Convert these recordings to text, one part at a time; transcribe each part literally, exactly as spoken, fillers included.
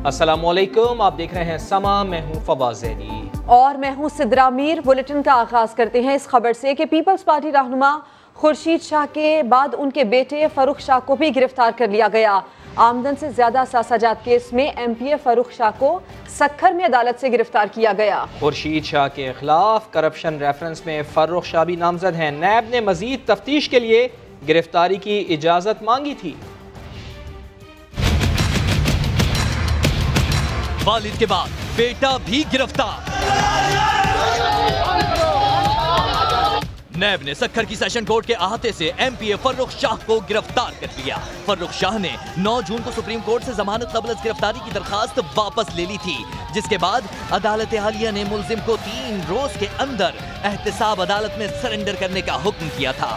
अस्सलामुअलैकुम, आप देख रहे हैं समा, मैं हूं फवाद ज़ैदी और मैं हूं सिद्रा मीर। बुलेटिन का आगाज करते हैं इस खबर से कि पीपल्स पार्टी रहनुमा खुर्शीद शाह के बाद उनके बेटे फरूख शाह को भी गिरफ्तार कर लिया गया। आमदन से ज्यादा सासाजात केस में M P A Farrukh Shah को सक्खर में अदालत से गिरफ्तार किया गया। खुर्शीद शाह के खिलाफ करप्शन रेफरेंस में फरूख शाह भी नामजद हैं। नैब ने मजीद तफ्तीश के लिए गिरफ्तारी की इजाजत मांगी थी। वालिद के बाद बेटा भी गिरफ्तार। नैब ने सक्खर की सेशन कोर्ट के अहाते से M P A Farrukh Shah को गिरफ्तार कर लिया। फर्रुख शाह ने नौ जून को सुप्रीम कोर्ट से जमानत कबल गिरफ्तारी की दरखास्त वापस ले ली थी, जिसके बाद अदालत आलिया ने मुलजिम को तीन रोज के अंदर एहतसाब अदालत में सरेंडर करने का हुक्म किया था।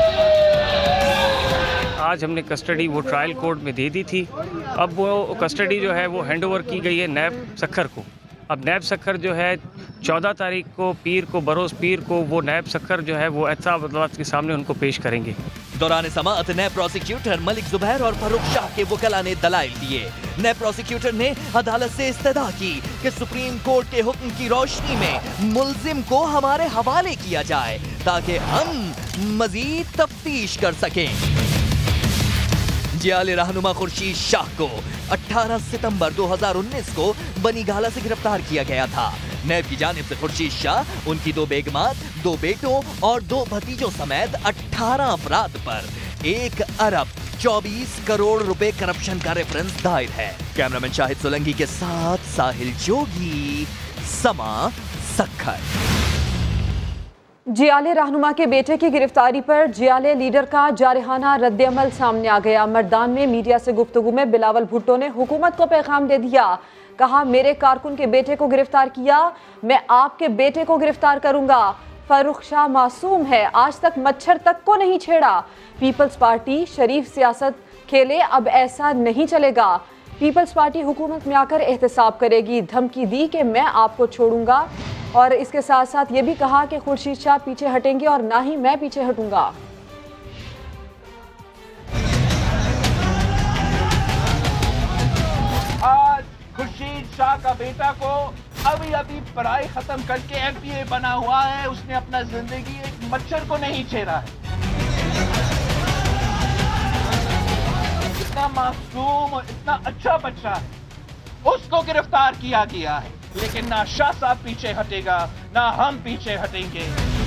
आज हमने कस्टडी वो ट्रायल कोर्ट में दे दी थी। अब वो कस्टडी जो है वो हैंड ओवर की गई है नैब सक्खर को। अब नैब सक्खर जो है चौदह तारीख को पीर को बरोज़ पीर को वो नैब सक्खर जो है वो एहतसाब अदालत के सामने उनको पेश करेंगे। दौरान समाअत नैब प्रोसिक्यूटर मलिक जुबैर और फरूख शाह के वकला ने दलाइल दिए। नैब प्रोसिक्यूटर ने अदालत से इस्तदा की कि सुप्रीम कोर्ट के हुक्म की रोशनी में मुलजिम को हमारे हवाले किया जाए ताकि हम मजीद तफ्तीश कर सकें। जियाले रहनुमा खुर्शीद शाह को अठारह सितंबर दो हज़ार उन्नीस को बनीगाला से गिरफ्तार किया गया था। नैब की जानिब से खुर्शीद शाह, उनकी दो बेगमात, दो बेटों और दो भतीजों समेत अठारह अफराद पर एक अरब चौबीस करोड़ रुपए करप्शन का रेफरेंस दायर है। कैमरामैन शाहिद सोलंकी के साथ साहिल जोगी, समा, सक्खर। जियाले रहनुमा के बेटे की गिरफ्तारी पर जियाले लीडर का जारहाना रद्द-ए-अमल सामने आ गया। मर्दान में मीडिया से गुफ्तगू में बिलावल भुट्टो ने हुकूमत को पैगाम दे दिया। कहा, मेरे कारकुन के बेटे को गिरफ्तार किया, मैं आपके बेटे को गिरफ्तार करूंगा। फरूख शाह मासूम है, आज तक मच्छर तक को नहीं छेड़ा। पीपल्स पार्टी शरीफ सियासत खेले, अब ऐसा नहीं चलेगा। पीपल्स पार्टी हुकूमत में आकर एहतसाब करेगी। धमकी दी कि मैं आपको छोड़ूंगा और इसके साथ साथ ये भी कहा कि खुर्शीद शाह पीछे हटेंगे और ना ही मैं पीछे हटूंगा। आज खुर्शीद शाह का बेटा को अभी अभी पढ़ाई खत्म करके एम पी ए बना हुआ है, उसने अपना जिंदगी एक मच्छर को नहीं छेड़ा है। इतना मासूम और इतना अच्छा बच्चा है, उसको गिरफ्तार किया गया है। लेकिन ना शाह साहब पीछे हटेगा, ना हम पीछे हटेंगे।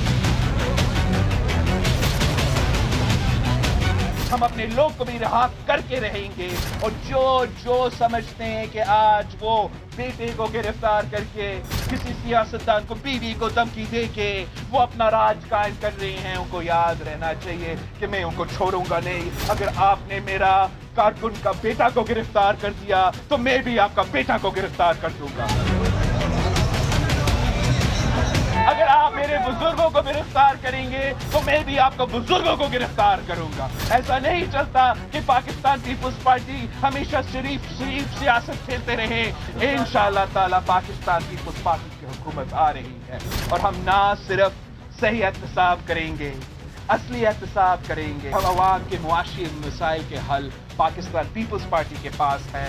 हम अपने लोग को भी रहा करके रहेंगे और जो जो समझते हैं कि आज वो बेटे को गिरफ्तार करके किसी सियासतदान को, बीवी को धमकी दे के वो अपना राज कायम कर रहे हैं, उनको याद रहना चाहिए कि मैं उनको छोड़ूंगा नहीं। अगर आपने मेरा कारकुन का बेटा को गिरफ्तार कर दिया तो मैं भी आपका बेटा को गिरफ्तार कर दूंगा। अगर आप मेरे बुजुर्गों को गिरफ्तार करेंगे तो मैं भी आपको बुजुर्गों को गिरफ्तार करूंगा। ऐसा नहीं चलता कि पाकिस्तान पीपुल्स पार्टी हमेशा शरीफ शरीफ सियासत खेलते रहे। इंशाअल्लाह ताला पाकिस्तान पीपुल्स पार्टी की हुकूमत आ रही है और हम ना सिर्फ सही एहतसाब करेंगे, असली एहतसाब करेंगे। हम अवाम के मुआशी मसाइल के हल पाकिस्तान पीपुल्स पार्टी के पास है।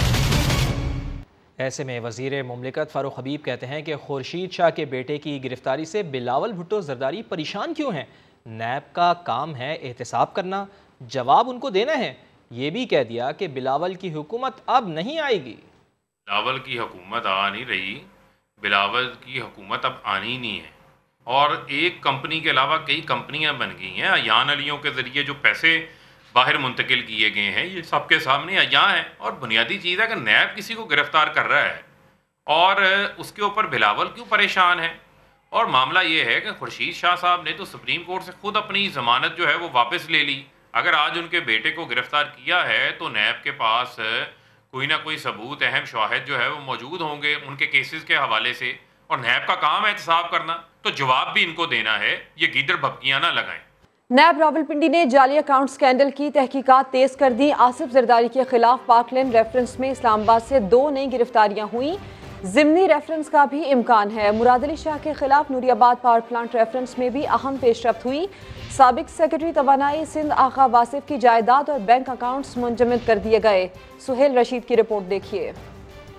ऐसे में वज़ीर मुमलिकत फारूक हबीब कहते हैं कि खुर्शीद शाह के बेटे की गिरफ्तारी से बिलावल भुट्टो जरदारी परेशान क्यों हैं? नैब का काम है एहतसाब करना, जवाब उनको देना है। ये भी कह दिया कि बिलावल की हुकूमत अब नहीं आएगी। बिलावल की हुकूमत आ नहीं रही, बिलावल की हुकूमत अब आनी ही नहीं है। और एक कंपनी के अलावा कई कंपनियां बन गई हैं। अयान अलियों के ज़रिए जो पैसे बाहर मुंतकिल किए गए हैं, ये सबके सामने अयां है। और बुनियादी चीज़ है कि नैब किसी को गिरफ्तार कर रहा है और उसके ऊपर बिलावल क्यों परेशान है। और मामला ये है कि खुर्शीद शाह साहब ने तो सुप्रीम कोर्ट से खुद अपनी ज़मानत जो है वो वापस ले ली। अगर आज उनके बेटे को गिरफ्तार किया है तो नैब के पास कोई ना कोई सबूत, अहम शवाहिद जो है वो मौजूद होंगे उनके केसेस के हवाले से। और नैब का काम है एहतसाब करना, तो जवाब भी इनको देना है। ये गीदड़ भपकियाँ ना लगाएं। नैब रावलपिंडी ने जाली अकाउंट स्कैंडल की तहकीकात तेज कर दी। आसिफ जरदारी के खिलाफ पार्कलैंड रेफरेंस में इस्लामाबाद से दो नई गिरफ्तारियां हुई। जिमनी रेफरेंस का भी इम्कान है। मुराद अली शाह के खिलाफ नूरियाबाद पावर प्लांट रेफरेंस में भी अहम पेशरफ्त हुई। साबिक सेक्रेटरी तवानाई सिंध आका वासिफ की जायदाद और बैंक अकाउंट्स मुंजमद कर दिए गए। सुहेल रशीद की रिपोर्ट देखिए।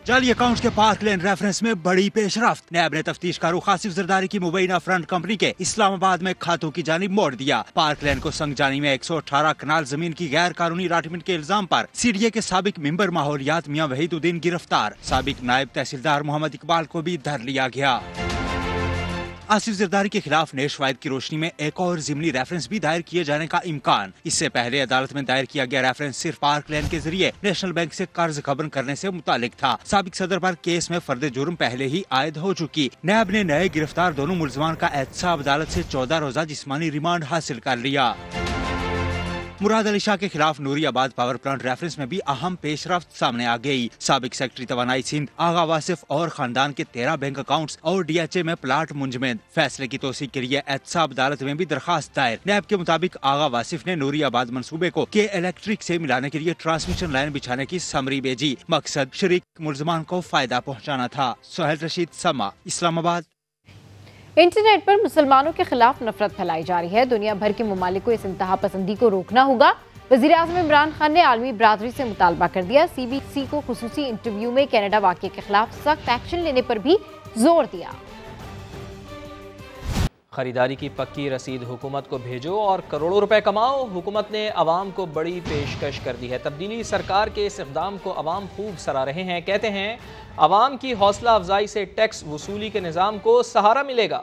जाली अकाउंट्स के पार्क लेन रेफरेंस में बड़ी पेशरफ्त। नैब ने तफ्तीशकारों कासिफ जरदारी की मुबैना फ्रंट कंपनी के इस्लामाबाद में खातों की जानिब मोड़ दिया। पार्क लेन को संगजानी में एक सौ अठारह कनाल जमीन की गैर कानूनी राटमेंट के इल्जाम पर सीडीए के साबिक मेंबर माहौलियात मियां वहीदुद्दीन गिरफ्तार। साबिक नायब तहसीलदार मोहम्मद इकबाल को भी धर लिया गया। आसिफ जरदारी के खिलाफ नेशवायद की रोशनी में एक और जिमनी रेफरेंस भी दायर किए जाने का इम्कान। इससे पहले अदालत में दायर किया गया रेफरेंस सिर्फ पार्क लेन के जरिए नेशनल बैंक से कर्ज खबन करने से मुतालिक था। साबिक सदर पर केस में फर्द जुर्म पहले ही आयद हो चुकी। नैब ने नए गिरफ्तार दोनों मुलजमान का एहतसाब अदालत से चौदह रोजा जिस्मानी रिमांड हासिल कर लिया। मुराद अली शाह के खिलाफ नूरियाबाद पावर प्लांट रेफरेंस में भी अहम पेशरफ्त सामने आ गई। साबिक सेक्रेटरी तवानाई सिंध आगा वासिफ और खानदान के तेरह बैंक अकाउंट्स और डीएचए में प्लाट मुंजमद। फैसले की तौसीक के लिए एहतसाब अदालत में भी दरखास्त दायर। नैब के मुताबिक आगा वासिफ ने नूरियाबाद मंसूबे को के इलेक्ट्रिक से मिलाने के लिए ट्रांसमिशन लाइन बिछाने की समरी भेजी। मकसद शरीक मुलजमान को फायदा पहुँचाना था। सोहेल रशीद, समा, इस्लामाबाद। इंटरनेट पर मुसलमानों के खिलाफ नफरत फैलाई जा रही है। दुनिया भर के ममालिक को इस इंतहा पसंदी को रोकना होगा। वज़ीर आज़म इमरान खान ने आलमी बरादरी से मुतालबा कर दिया। सी बी सी को खुसूसी इंटरव्यू में कनाडा वाक़े के खिलाफ सख्त एक्शन लेने पर भी जोर दिया। खरीदारी की पक्की रसीद हुकूमत को भेजो और करोड़ों रुपए कमाओ। हुकूमत ने अवाम को बड़ी पेशकश कर दी है। तब्दीली सरकार के इस इक़दाम को अवाम खूब सराह रहे हैं। कहते हैं अवाम की हौसला अफजाई से टैक्स वसूली के निज़ाम को सहारा मिलेगा।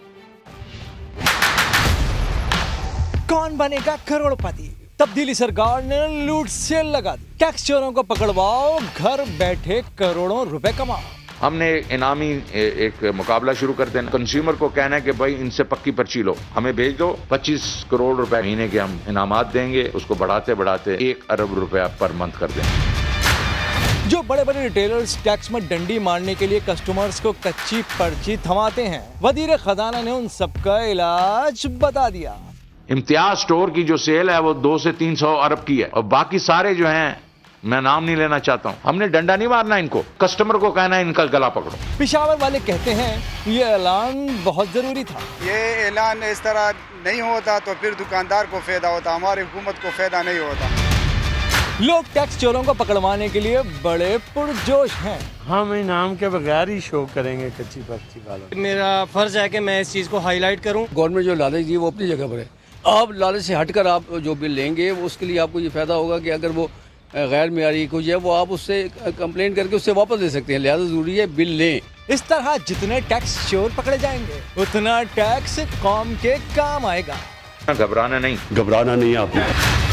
कौन बनेगा करोड़पति? तब्दीली सरकार ने लूट सेल लगा दी। टैक्स चोरों को पकड़वाओ, घर बैठे करोड़ों रुपए कमाओ। हमने इनामी एक मुकाबला शुरू कर देना। कंज्यूमर को कहना है कि भाई इनसे पक्की पर्ची लो, हमें भेज दो, पच्चीस करोड़ रुपए महीने के हम इनामात देंगे। उसको बढ़ाते बढ़ाते एक अरब रुपया पर मंथ कर देंगे। जो बड़े बड़े रिटेलर्स टैक्स में डंडी मारने के लिए कस्टमर्स को कच्ची पर्ची थमाते हैं, वजीर खजाना ने उन सबका इलाज बता दिया। इम्तियाज स्टोर की जो सेल है वो दो से तीन सौ अरब की है और बाकी सारे जो हैं मैं नाम नहीं लेना चाहता हूँ। हमने डंडा नहीं मारना इनको, कस्टमर को कहना है इनका गला पकड़ो। पिशावर वाले कहते हैं ये ऐलान बहुत जरूरी था। ये ऐलान इस तरह नहीं होता तो फिर दुकानदार को फायदा होता, हमारी हुकूमत को फायदा नहीं होता। लोग टैक्स चोरों को पकड़वाने के लिए बड़े पुरजोश हैं। हम इनाम के बगैर ही शो करेंगे कच्ची पर्ची वालों। मेरा फर्ज है कि मैं इस चीज़ को हाईलाइट करूं। गवर्नमेंट जो लालच दी वो अपनी जगह पर है। आप लालच से हटकर आप जो बिल लेंगे उसके लिए आपको ये फायदा होगा कि अगर वो गैर मेयारी कुछ है वो आप उससे कंप्लेंट करके उससे वापस ले सकते हैं। लिहाजा जरूरी है बिल लें। इस तरह जितने टैक्स चोर पकड़े जाएंगे उतना टैक्स कौम के काम आएगा। घबराना नहीं, घबराना नहीं आपने।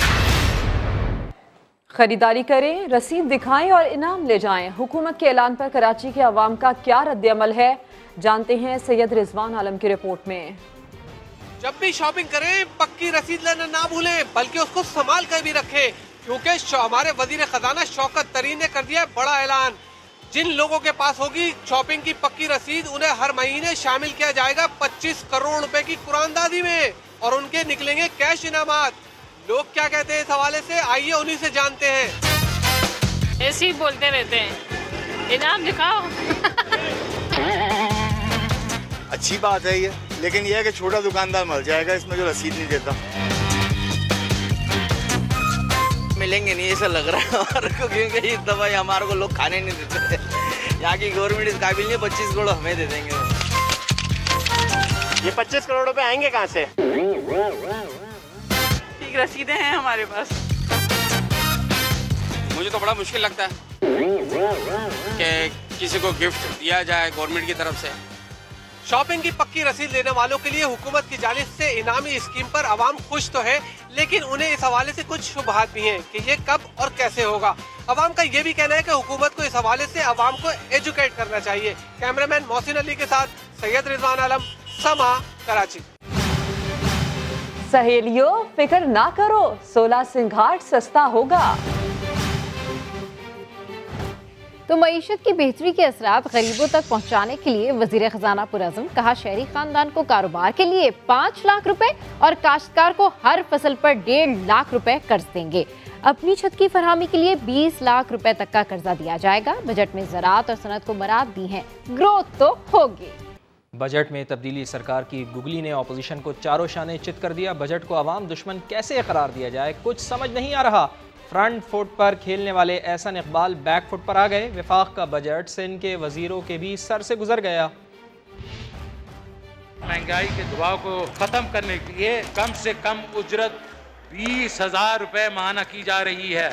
खरीदारी करें, रसीद दिखाएं और इनाम ले जाएं। हुकूमत के ऐलान पर कराची के अवाम का क्या रद्द-ए-अमल है, जानते हैं सैयद रिजवान आलम की रिपोर्ट में। जब भी शॉपिंग करें पक्की रसीद लेना ना भूलें, बल्कि उसको संभाल कर भी रखें, क्योंकि हमारे वजीर खजाना शौकत तरीन ने कर दिया बड़ा ऐलान। जिन लोगों के पास होगी शॉपिंग की पक्की रसीद उन्हें हर महीने शामिल किया जाएगा पच्चीस करोड़ रुपए की कुरानदादी में और उनके निकलेंगे कैश इनामात। लोग क्या कहते हैं इस हवाले से, आइए उन्हीं से जानते हैं। ऐसे ही बोलते रहते हैं, इनाम दिखाओ। अच्छी बात है ये, लेकिन यह है कि छोटा दुकानदार मर जाएगा इसमें जो रसीद नहीं देता। मिलेंगे नहीं ऐसा लग रहा है हमारे को, क्योंकि इस दफा हमारे को लोग खाने नहीं देते। यहाँ की गवर्नमेंट इस काबिल नहीं, पच्चीस करोड़ हमें दे देंगे। ये पच्चीस करोड़ रुपए आएंगे कहाँ से? ठीक रसीदें हैं हमारे पास। मुझे तो बड़ा मुश्किल लगता है कि किसी को गिफ्ट दिया जाए गवर्नमेंट की तरफ से। शॉपिंग की पक्की रसीद लेने वालों के लिए हुकूमत की जानिब से इनामी स्कीम पर अवाम खुश तो है, लेकिन उन्हें इस हवाले से कुछ शुबहात भी हैं कि ये कब और कैसे होगा। अवाम का ये भी कहना है कि हुकूमत को इस हवाले से अवाम को एजुकेट करना चाहिए। कैमरामैन मोहसिन अली के साथ सैयद रिजवान आलम, समा, कराची। सहेलियों फिक्र ना करो, सोलह सिंघाट सस्ता होगा। तो मईशत की बेहतरी के असरात गरीबों तक पहुँचाने के लिए वजीर खजाना पुरअज़म कहा शहरी खानदान को कारोबार के लिए पाँच लाख रुपए और काश्तकार को हर फसल पर डेढ़ लाख रुपए कर्ज देंगे। अपनी छत की फरहमी के लिए बीस लाख रुपए तक का कर्जा दिया जाएगा। बजट में ज़राअत और सनत को मराद दी है, ग्रोथ तो होगी। बजट में तब्दीली सरकार की गुगली ने अपोजिशन को चारों शाने चित कर दिया। बजट को अवाम दुश्मन कैसे करार दिया जाए कुछ समझ नहीं आ रहा। फ्रंट फुट पर खेलने वाले एहसन इकबाल बैक फुट पर आ गए। विफाक का बजट सिंध के वजीरों के भी सर से गुजर गया। महंगाई के दबाव को खत्म करने के लिए कम से कम उजरत बीस हजार रुपए माहाना की जा रही है।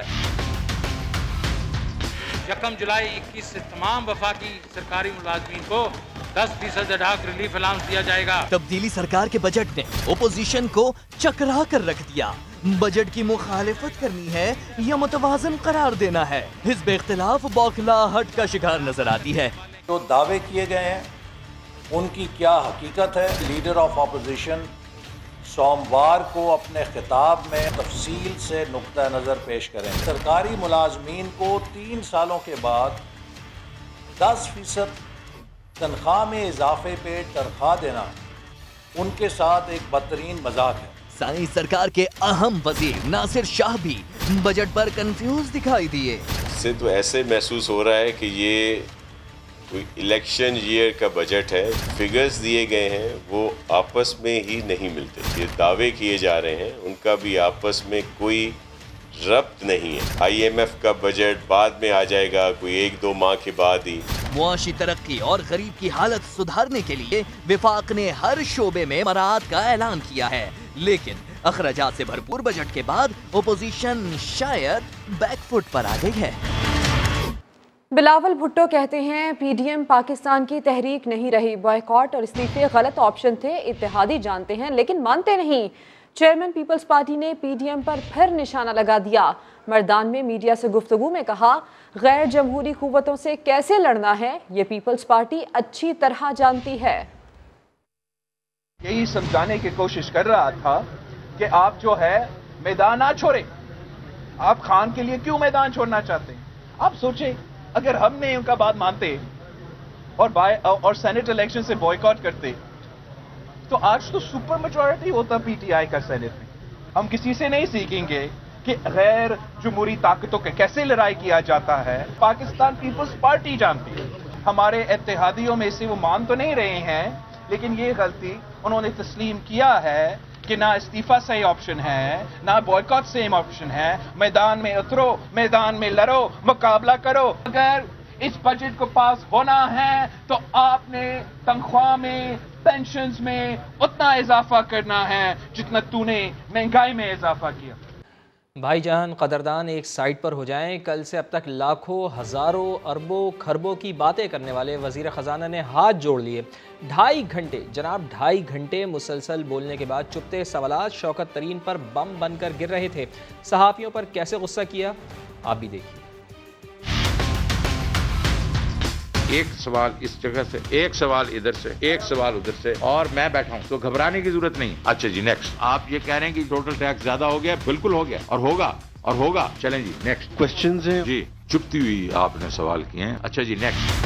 यकम जुलाई इक्कीस से तमाम वफाकी सरकारी मुलाजमीन को दस फीसद अडाक रिलीफ अलाउंस दिया जाएगा। तब्दीली सरकार के बजट ने ओपोजिशन को चकरा कर रख दिया। बजट की मुखालिफत करनी है या मुतवाजन करार देना है, हिज़्ब इख्तिलाफ बौखलाहट का शिकार नजर आती है। जो दावे किए गए हैं उनकी क्या हकीकत है? लीडर ऑफ अपोजिशन सोमवार को अपने खिताब में तफसील से नुक्ता नज़र पेश करें। सरकारी मुलाजमीन को तीन सालों के बाद दस फीसद तनख्वाह में इजाफे पे तनख्वाह देना उनके साथ एक बदतरीन मजाक है। साइंस सरकार के अहम वजीर नासिर शाह भी बजट पर कंफ्यूज दिखाई दिए। इससे तो ऐसे महसूस हो रहा है कि ये कोई इलेक्शन ईयर का बजट है। फिगर्स दिए गए हैं वो आपस में ही नहीं मिलते। ये दावे किए जा रहे हैं उनका भी आपस में कोई रब्त नहीं है। आई एम एफ का बजट बाद में आ जाएगा, कोई एक दो माह के बाद ही। मुआशी तरक्की और गरीब की हालत सुधारने के लिए विफाक ने हर शोबे में मराहत का ऐलान किया है, लेकिन अखराजात से भरपूर बजट के बाद ओपोजिशन शायद बैकफुट पर आ गई है। बिलावल भुट्टो कहते हैं पीडीएम पाकिस्तान की तहरीक नहीं रही, बॉयकॉट और इस्तीफे गलत ऑप्शन थे, इत्तेहादी जानते हैं लेकिन मानते नहीं। चेयरमैन पीपल्स पार्टी ने पीडीएम पर फिर निशाना लगा दिया। मर्दान में मीडिया से गुफ्तगू में कहा, गैर जमहूरी कुव्वतों से कैसे लड़ना है ये पीपल्स पार्टी अच्छी तरह जानती है। यही समझाने की कोशिश कर रहा था कि आप जो है मैदान ना छोड़े। आप खान के लिए क्यों मैदान छोड़ना चाहते हैं? आप सोचें, अगर हमने उनका बात मानते और बाय और सेनेट इलेक्शन से बॉयकॉट करते तो आज तो सुपर मेजॉरिटी होता पीटीआई का सेनेट में। हम किसी से नहीं सीखेंगे कि गैर जमहूरी ताकतों के कैसे लड़ाई किया जाता है। पाकिस्तान पीपल्स पार्टी जानती है। हमारे इत्तेहादियों में से वो मान तो नहीं रहे हैं, लेकिन ये गलती उन्होंने तस्लीम किया है कि ना इस्तीफा सही ऑप्शन है, ना बॉयकॉट सेम ऑप्शन है। मैदान में उतरो, मैदान में लड़ो, मुकाबला करो। अगर इस बजट को पास होना है तो आपने तनख्वाह में, पेंशन्स में उतना इजाफा करना है जितना तूने महंगाई में इजाफा किया। भाईजान कदरदान एक साइड पर हो जाएं। कल से अब तक लाखों, हज़ारों, अरबों, खरबों की बातें करने वाले वज़ीर ख़जाना ने हाथ जोड़ लिए। ढाई घंटे जनाब ढाई घंटे मुसलसल बोलने के बाद चुपते सवालात शौकत तरीन पर बम बनकर गिर रहे थे। सहाफ़ियों पर कैसे गुस्सा किया आप भी देखिए। एक सवाल इस जगह से, एक सवाल इधर से, एक सवाल उधर से, और मैं बैठा हूं तो घबराने की जरूरत नहीं। अच्छा जी नेक्स्ट। आप ये कह रहे हैं कि टोटल टैक्स ज्यादा हो गया? बिल्कुल हो गया और होगा और होगा। चलें जी नेक्स्ट। क्वेश्चंस हैं जी, चुपती हुई आपने सवाल किए हैं। अच्छा जी नेक्स्ट।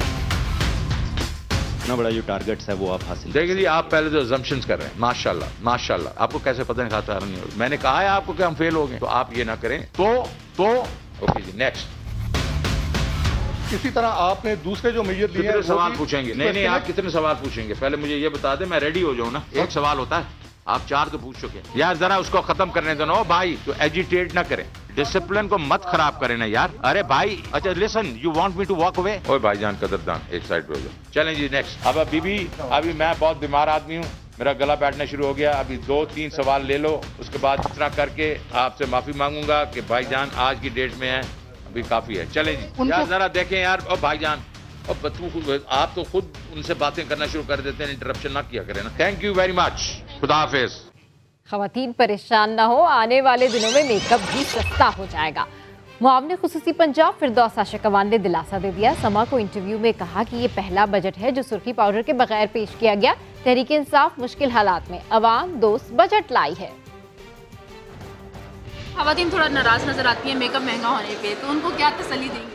इतना बड़ा जो टारगेट्स है वो आप हासिल देखिए जी, आप पहले तो अजम्पशंस कर रहे हैं। माशाल्लाह माशाल्लाह, आपको कैसे पता नहीं खाता नहीं हो। मैंने कहा है आपको कि हम फेल हो गए, तो आप ये ना करें। तो तो ओके जी नेक्स्ट। इसी तरह आपने दूसरे जो मेजर लिए कितने सवाल पूछेंगे? नहीं नहीं, आप कितने सवाल पूछेंगे पहले मुझे ये बता दें, मैं रेडी हो जाऊं ना। एक सवाल होता है, आप चार तो पूछ चुके हैं यार, जरा उसको खत्म करने दो ना भाई। तो एजिटेट ना करें, डिसिप्लिन को मत खराब करें ना यार। अरे भाई, अच्छा listen, you want me to walk away? ओए भाईजान कदरदान, एक साइड पे हो जाओ। चलें जी नेक्स्ट। अब अभी भी अभी मैं बहुत बीमार आदमी हूँ, मेरा गला बैठना शुरू हो गया। अभी दो तीन सवाल ले लो, उसके बाद इस तरह करके आपसे माफी मांगूंगा कि भाईजान आज की डेट में है, अभी काफी है। चलें जी यार, जरा देखें यार। और भाईजान, और आप तो खुद उनसे बातें करना शुरू कर देते हैं, इंटरप्शन ना किया करें ना। थैंक यू वेरी मच, खुदा हाफिज। खवातीन परेशान ना हो, आने वाले दिनों में मेकअप भी सस्ता हो जाएगा। मुआवने खुसूसी पंजाब फिरदौस आशिकवान ने दिलासा दे दिया। समा को इंटरव्यू में कहा कि ये पहला बजट है जो सुर्खी पाउडर के बगैर पेश किया गया। तहरीक इंसाफ मुश्किल हालात में अवाम दोस्त बजट लाई है। खवातीन थोड़ा नाराज नजर आती है मेकअप महंगा होने पे, तो उनको क्या तसल्ली देंगी?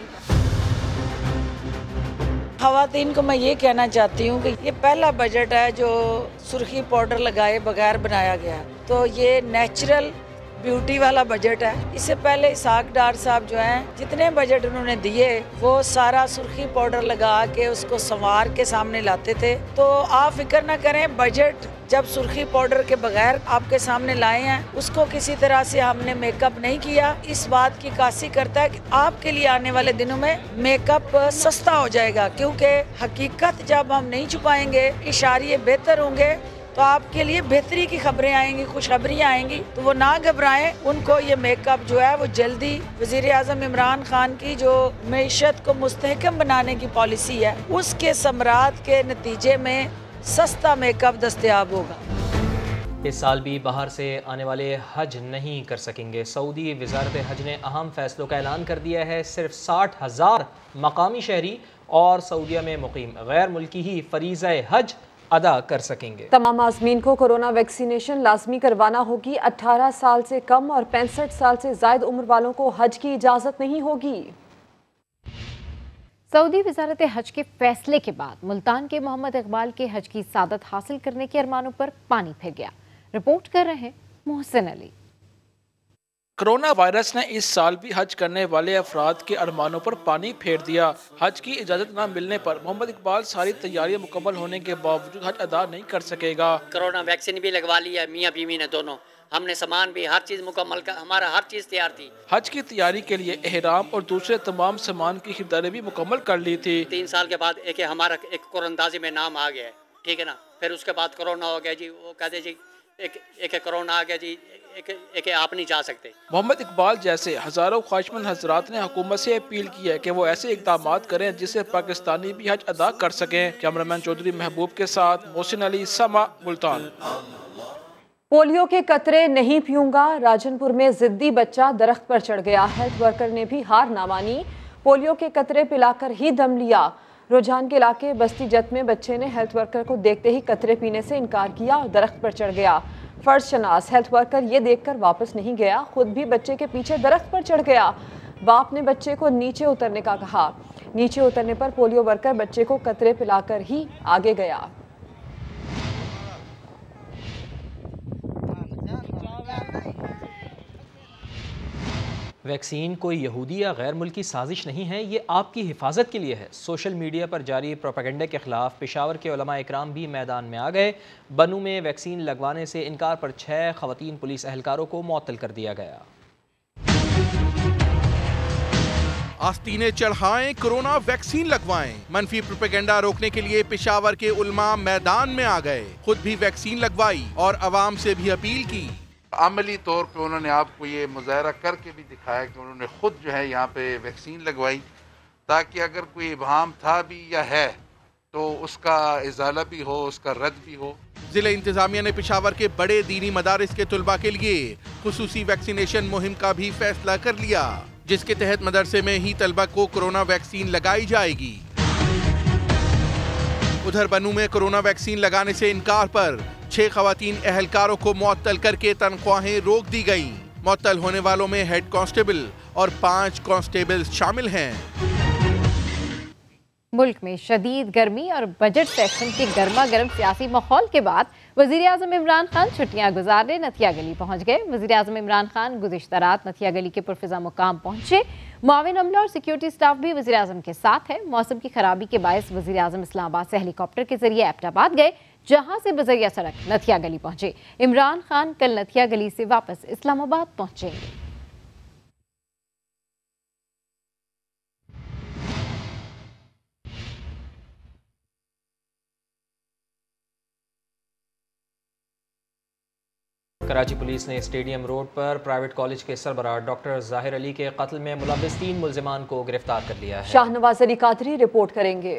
खवातीन को मैं ये कहना चाहती हूँ कि ये पहला बजट है जो सुर्खी पाउडर लगाए बगैर बनाया गया, तो ये नेचुरल ब्यूटी वाला बजट है। इससे पहले इसाक डार साहब जो हैं जितने बजट उन्होंने दिए वो सारा सुर्खी पाउडर लगा के उसको संवार के सामने लाते थे। तो आप फिक्र ना करें, बजट जब सुर्खी पाउडर के बगैर आपके सामने लाए हैं उसको किसी तरह से हमने मेकअप नहीं किया। इस बात की कासी करता है कि आपके लिए आने वाले दिनों में मेकअप सस्ता हो जाएगा, क्योंकि हकीकत जब हम नहीं छुपाएंगे, इशारे बेहतर होंगे तो आपके लिए बेहतरी की खबरें आएंगी, खुशखबरियाँ आएंगी। तो वो ना घबराएं, उनको ये मेकअप जो है वो जल्दी वज़ीर आज़म इमरान खान की जो मईशत को मुस्तहकम बनाने की पॉलिसी है उसके समरात के नतीजे में सस्ता मेकअप दस्तयाब होगा। इस साल भी बाहर से आने वाले हज नहीं कर सकेंगे। सऊदी वजारत हज ने अहम फैसलों का ऐलान कर दिया है। सिर्फ साठ हज़ार मकामी शहरी और सऊदीया में मुकीम गैर मुल्की ही फरीज़ा हज अदा कर सकेंगे। तमाम आज़मीन को कोरोना वैक्सीनेशन लाजमी करवाना होगी। अठारह साल से कम और पैंसठ साल से जायद उम्र वालों को हज की इजाज़त नहीं होगी। सऊदी वजारत हज के फैसले के बाद मुल्तान के मोहम्मद इकबाल के हज की सादत हासिल करने के अरमानों पर पानी फिर गया। रिपोर्ट कर रहे हैं मोहसिन अली। कोरोना वायरस ने इस साल भी हज करने वाले अफराद के अरमानों पर पानी फेर दिया। हज की इजाज़त न मिलने पर मोहम्मद इकबाल सारी तैयारियां मुकम्मल होने के बावजूद हज अदा नहीं कर सकेगा। कोरोना वैक्सीन भी लगवा लिया, मियाँ बीवी ने दोनों। हमने सामान भी हर चीज़ मुकम्मल कर, हमारा हर चीज़ तैयार थी। हज की तैयारी के लिए एहराम और दूसरे तमाम सामान की खरीदारी भी मुकम्मल कर ली थी। तीन साल के बाद एक हमारा एक कुरानंदाजी में नाम आ गया है, ठीक है ना। फिर उसके बाद कोरोना हो गया जी, वो कहते जी एक एक कोरोना आ गया जी, एक एक आप नहीं जा सकते। मोहम्मद इकबाल जैसे हजारों ख्वाहिशमंद हजरात ने हुकूमत से अपील की है कि वो ऐसे इकदाम करें जिससे पाकिस्तानी भी हज अदा कर सकें। कैमरामैन चौधरी महबूब के साथ मोहसिन अली, समा, मुल्तान। पोलियो के कतरे नहीं पीऊंगा, राजनपुर में जिद्दी बच्चा दरख्त पर चढ़ गया। हेल्थ वर्कर ने भी हार ना मानी, पोलियो के कतरे पिलाकर ही दम लिया। रुझान के इलाके बस्ती जत में बच्चे ने हेल्थ वर्कर को देखते ही कतरे पीने से इनकार किया और दरख्त पर चढ़ गया। फर्ज शनास हेल्थ वर्कर ये देखकर वापस नहीं गया, खुद भी बच्चे के पीछे दरख्त पर चढ़ गया। बाप ने बच्चे को नीचे उतरने का कहा। नीचे उतरने पर पोलियो वर्कर बच्चे को कतरे पिलाकर ही आगे गया। वैक्सीन कोई यहूदी या गैर मुल्की साजिश नहीं है, ये आपकी हिफाजत के लिए है। सोशल मीडिया पर जारी प्रोपेगेंडा के खिलाफ पेशावर के उलमा इकराम भी मैदान में आ गए। बनू में वैक्सीन लगवाने से इनकार पर छः खवातीन पुलिस एहलकारों को मुअत्तल कर दिया गया। आस्तीनें चढ़ाएं, कोरोना वैक्सीन लगवाएं। मनफी प्रोपेगेंडा रोकने के लिए पेशावर के उलमा मैदान में आ गए, खुद भी वैक्सीन लगवाई और अवाम से भी अपील की। अमली तौर पे उन्होंने आपको ये मुजाहरा करके भी दिखाया कि उन्होंने खुद जो है यहाँ पे वैक्सीन लगवाई, ताकि अगर कोई इबाम था भी या है तो उसका इजाला भी हो, उसका रद्द भी हो। जिला इंतजामिया ने पेशावर के बड़े दीनी मदारिस के तुलबा के लिए खुसूसी वैक्सीनेशन मुहिम का भी फैसला कर लिया, जिसके तहत मदरसे में ही तलबा को कोरोना वैक्सीन लगाई जाएगी। उधर बनू में कोरोना वैक्सीन लगाने से इनकार पर छह खवातीन एहलकारों को मुअत्तल करके तनख्वाहें रोक दी गईं। मुअत्तल होने वालों में हेड कांस्टेबल और पांच कांस्टेबल शामिल हैं। मुल्क में शदीद गर्मी और बजट सेशन के गर्मा गर्म सियासी माहौल के बाद वज़ीर आज़म इमरान खान छुट्टियां गुजारने नथिया गली पहुंच गए। वज़ीर आज़म इमरान खान गुज़िश्ता रात नथिया गली के पुरफ़िज़ा मुकाम पहुंचे। मुआविन अमला और सिक्योरिटी स्टाफ भी वज़ीर आज़म के साथ है। मौसम की खराबी के बायस वज़ीर आज़म इस्लामाबाद से हेलीकॉप्टर के जरिए एबटाबाद गए, जहां से बजरिया सड़क नथिया गली पहुंचे। इमरान खान कल नथिया गली से वापस इस्लामाबाद पहुंचेंगे। कराची पुलिस ने स्टेडियम रोड पर प्राइवेट कॉलेज के सरबराह डॉक्टर जाहिर अली के कत्ल में मुलव्विस तीन मुल्जिमान को गिरफ्तार कर लिया है। शाहनवाज अली कादरी रिपोर्ट करेंगे।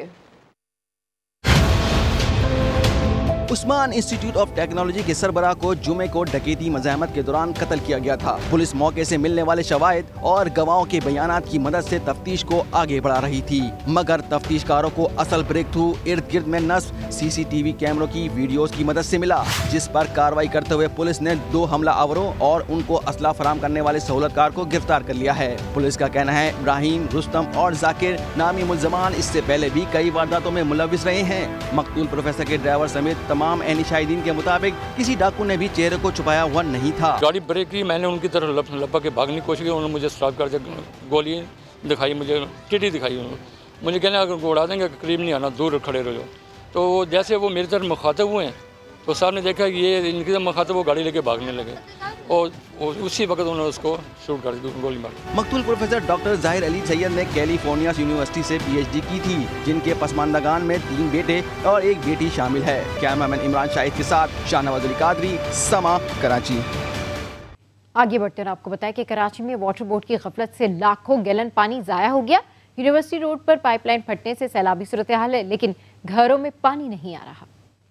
उस्मान इंस्टीट्यूट ऑफ टेक्नोलॉजी के सरबराह को जुमे को डकैती मज़ाहमत के दौरान कत्ल किया गया था। पुलिस मौके से मिलने वाले शवाहिद और गवाहों के बयानात की मदद से तफ्तीश को आगे बढ़ा रही थी, मगर तफ्तीशकारों को असल ब्रेक थ्रू इर्द गिर्द में नस्ब सीसीटीवी कैमरों की वीडियोस की मदद से मिला, जिस पर कार्रवाई करते हुए पुलिस ने दो हमला आवरों और उनको असला फराम करने वाले सहूलतकार को गिरफ्तार कर लिया है। पुलिस का कहना है इब्राहिम, रुस्तम और जाकिर नामी मुल्ज़मान इससे पहले भी कई वारदातों में मुलव्विस रहे हैं। मकतूल प्रोफेसर के ड्राइवर समेत तमाम एहनी शाहिदीन के मुताबिक किसी डाकू ने भी चेहरे को छुपाया हुआ नहीं था। गाड़ी ब्रेक की, मैंने उनकी तरफ लप, लपक के भागने की कोशिश की, उन्होंने मुझे स्टॉप कर गोली दिखाई, मुझे टीटी दिखाई, उन्होंने मुझे कहना अगर उड़ा देंगे करीब नहीं आना, दूर खड़े रहो। तो जैसे वो मेरी तरफ मुखातब हुए तो साहब ने देखा कि ये इनकी तरफ मुखातब, वो गाड़ी लेके भागने लगे और, और उसी वक्त उन्होंने उसको शूट कर दी, गोली मार। मकतूल प्रोफेसर डॉक्टर जाहिर अली सैयद ने कैलिफोर्निया यूनिवर्सिटी से पीएचडी की थी, जिनके पसमानदगान में तीन बेटे और एक बेटी शामिल है। कैमरामैन इमरान शाहिद के साथ शाहनवाज अली कादरी, समा, कराची। आगे बढ़ते हैं, आपको बताया कि कराची में वाटर बोर्ड की गफलत से लाखों गैलन पानी जाया हो गया। यूनिवर्सिटी रोड पर पाइपलाइन फटने से सैलाबी सूरत हाल है, लेकिन घरों में पानी नहीं आ रहा।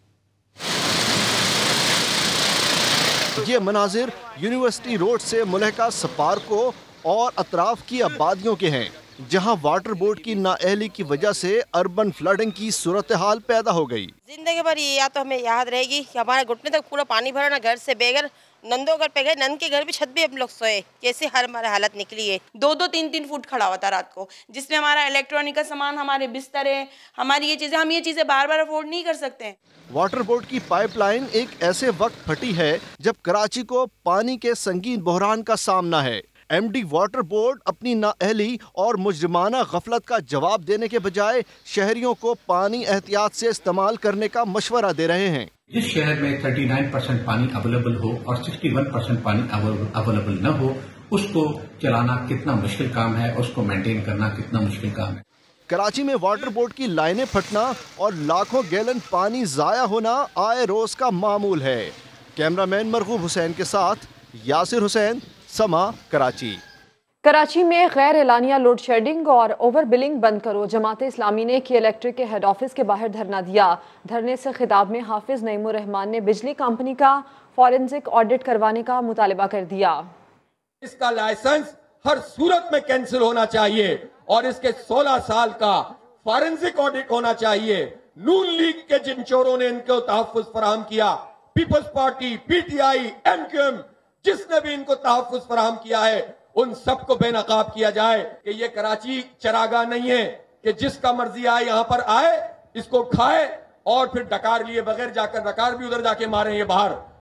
ये मनाजिर यूनिवर्सिटी रोड से मुलहका सपारको और अतराफ की आबादियों के हैं, जहां वाटर बोर्ड की नाअहली की वजह से अर्बन फ्लडिंग की सूरत हाल पैदा हो गई। जिंदगी भर ये या तो हमें याद रहेगी कि हमारे घुटने तक पूरा पानी भरा, ना घर से बेघर, नंदो घर पे गए, नंद के घर भी छत भी हम लोग सोए, कैसे हर हमारे हालत निकली है। दो दो तीन तीन फुट खड़ा हुआ था रात को, जिसमें हमारा इलेक्ट्रॉनिक का सामान, हमारे बिस्तरे, हमारी ये चीजें, हम ये चीजें बार बार अफोर्ड नहीं कर सकते। वाटर बोर्ड की पाइपलाइन एक ऐसे वक्त फटी है जब कराची को पानी के संगीन बहरान का सामना है। एमडी वाटर बोर्ड अपनी नाअहली और मुजरिमाना गफलत का जवाब देने के बजाय शहरियों को पानी एहतियात से इस्तेमाल करने का मशवरा दे रहे हैं। जिस शहर में उनतालीस परसेंट पानी अवेलेबल हो और इकसठ परसेंट पानी अवेलेबल न हो, उसको चलाना कितना मुश्किल काम है, उसको मेंटेन करना कितना मुश्किल काम है। कराची में वाटर बोर्ड की लाइनें फटना और लाखों गैलन पानी जाया होना आए रोज का मामूल है। कैमरामैन मरगूब हुसैन के साथ यासिर हुसैन, समा, कराची। कराची में गैर एलानिया लोड शेडिंग और ओवर बिलिंग बंद करो। जमाते इस्लामी ने की इलेक्ट्रिक के हेड ऑफिस के बाहर धरना दिया। धरने से खिताब में हाफिज नईमुर रहमान ने बिजली कंपनी का फॉरेंसिक ऑडिट करवाने का मुतालबा कर दिया। इसका लाइसेंस हर सूरत में कैंसिल होना चाहिए और इसके सोलह साल का फॉरेंसिक ऑडिट होना चाहिए। नून लीग के जिन चोरों ने इनको तहफ्फुज फराहम किया, पीपल्स पार्टी, पीटीआई, एमक्यूएम, जिसने भी इनको तहफ्फुज फराहम किया है, उन सबको बेनकाब किया जाए कि ये कराची चरागाह नहीं है कि जिसका मर्जी आए यहाँ पर आए, इसको खाए और फिर डकार लिए बगैर जाकर डकार भी उधर जाके मारे ये बाहर।